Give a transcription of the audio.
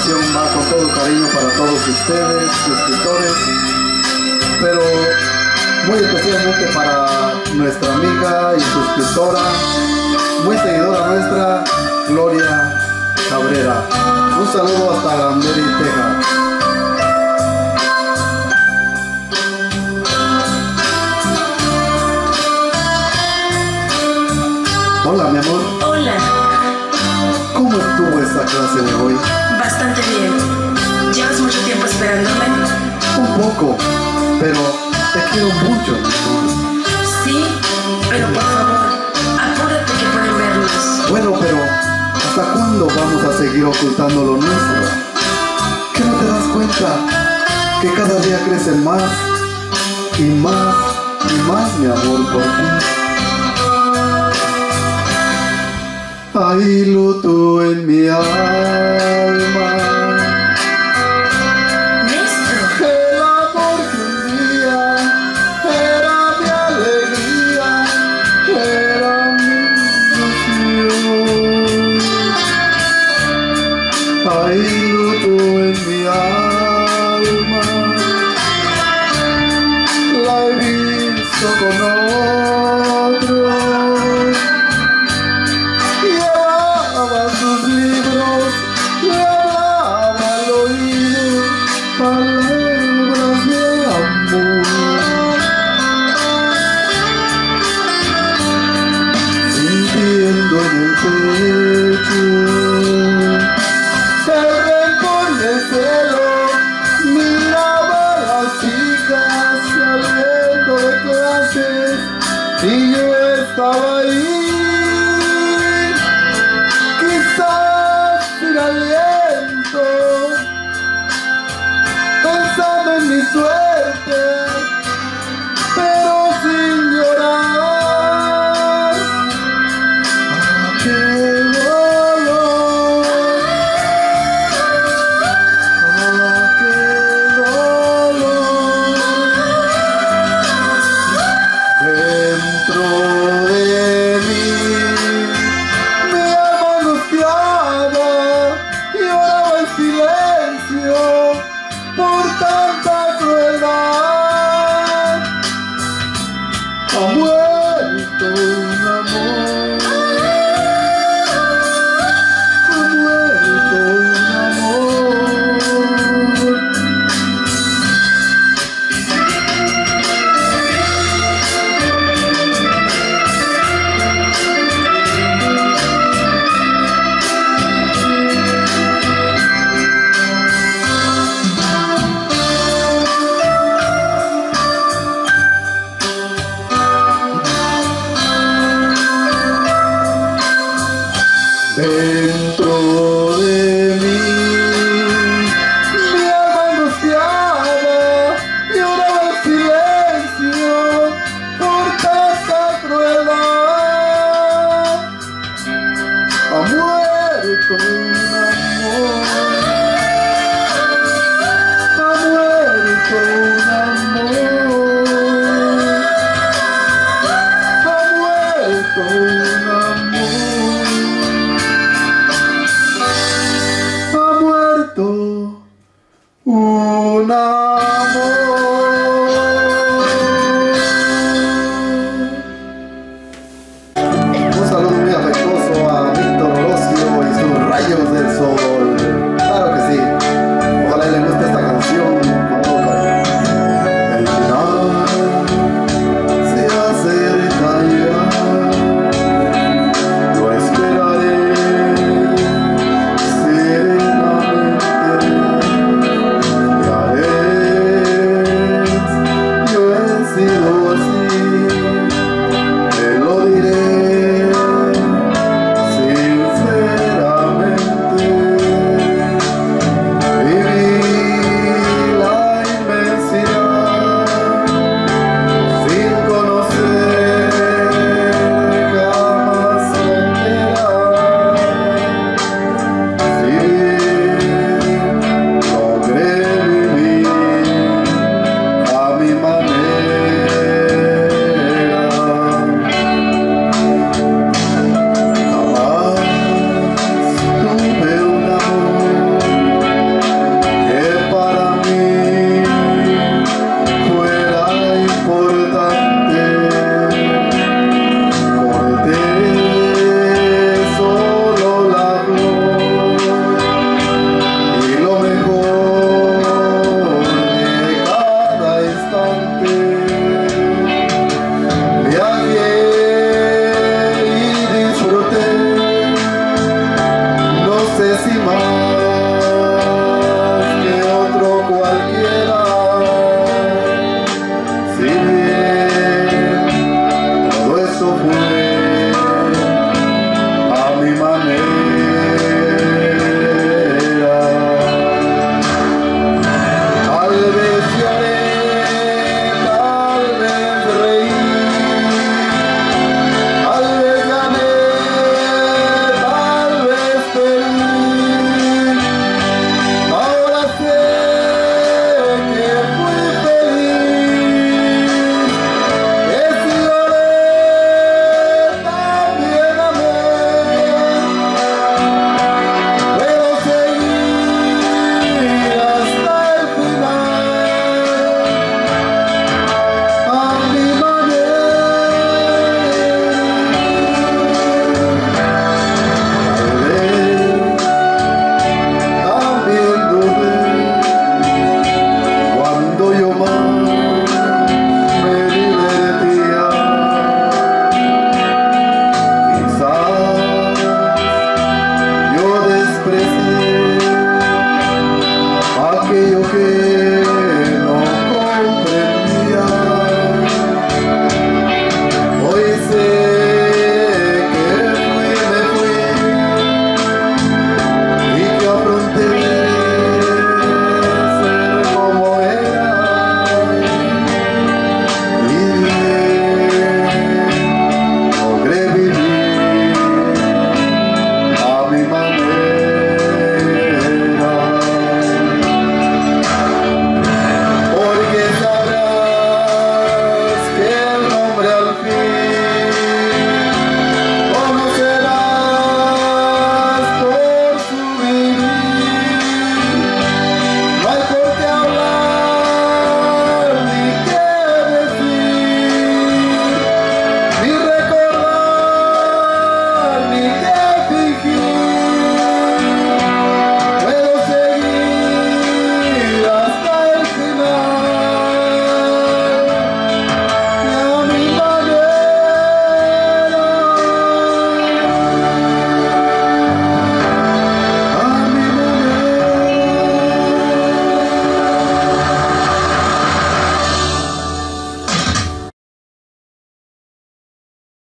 canción va con todo cariño para todos ustedes, suscriptores, pero muy especialmente para nuestra amiga y suscriptora, muy seguidora nuestra, Gloria Cabrera. Un saludo hasta Granbury, Texas. Hola, mi amor. Hola. ¿Cómo estuvo esa clase de hoy? Bastante bien. ¿Llevas mucho tiempo esperándome? Un poco, pero te quiero mucho. Sí, pero por favor, apúrate que pueden vernos. Bueno, pero ¿hasta cuándo vamos a seguir ocultando lo nuestro? ¿Qué no te das cuenta que cada día crece más y más y más mi amor por ti? Hay luto en mi alma. Néstor. El amor que un día era mi alegría, era mi ilusión. Hay luto en mi alma, la he visto con otro. Llevaba sus libros, le hablaba al oído palabras de amor. Sintiendo en el pecho el rencor y el celo, miraba a las chicas saliendo de clases y yo estaba ahí. Sin aliento, pensando en mi suerte, pero sin llorar. Ah, qué dolor, ah, qué dolor. Dentro de mí mi alma angustiada lloraba en silencio por tanta crueldad. Ha muerto un amor, ha muerto un amor. Dentro de mí, mi alma angustiada lloraba en silencio por tanta crueldad. Ha muerto un amor.